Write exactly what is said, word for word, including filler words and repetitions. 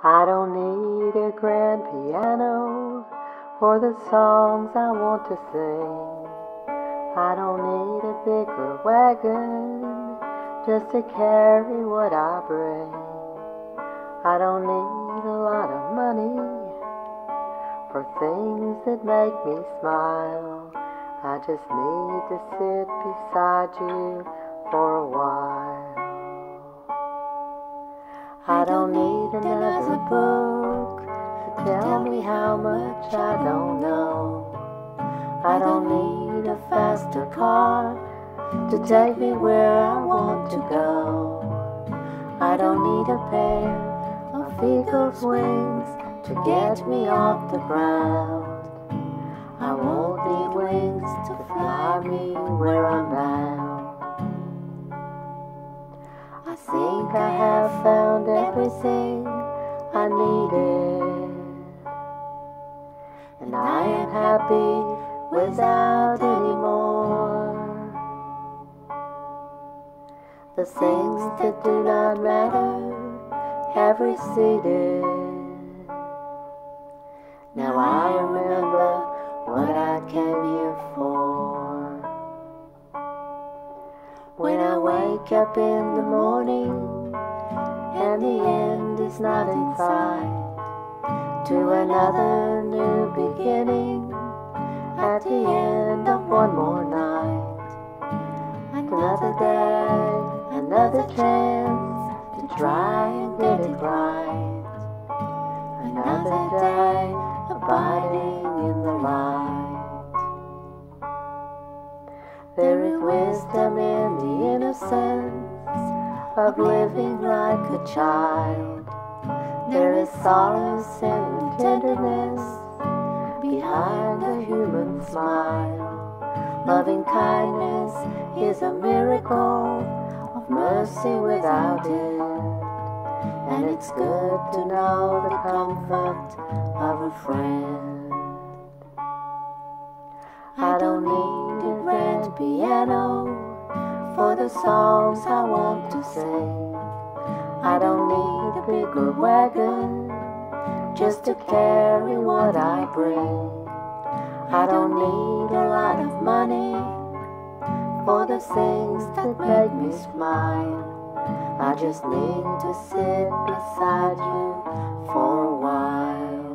I don't need a grand piano for the songs I want to sing. I don't need a bigger wagon just to carry what I bring. I don't need a lot of money for things that make me smile. I just need to sit beside you for a while. I don't need another book to tell me how much I don't know. I don't need a faster car to take me where I want to go. I don't need a pair of eagle's wings to get me off the ground. I won't need wings to fly me where I'm bound. I think I have found everything I needed, and I am happy without any more. The things that do not matter have receded. Now I remember what I came here for. When I wake up in the morning and the end is not in sight, to another new beginning at the end of one more night. Another day, another chance to try and get it right. Another day abiding in the light. There is wisdom in the innocence of living like a child. There is solace and tenderness behind a human smile. Loving kindness is a miracle of mercy without end, and it's good to know the comfort of a friend. I don't need a grand piano for the songs I want to sing. I don't need a bigger wagon just to carry what I bring. I don't need a lot of money for the things that make me smile. I just need to sit beside you for a while.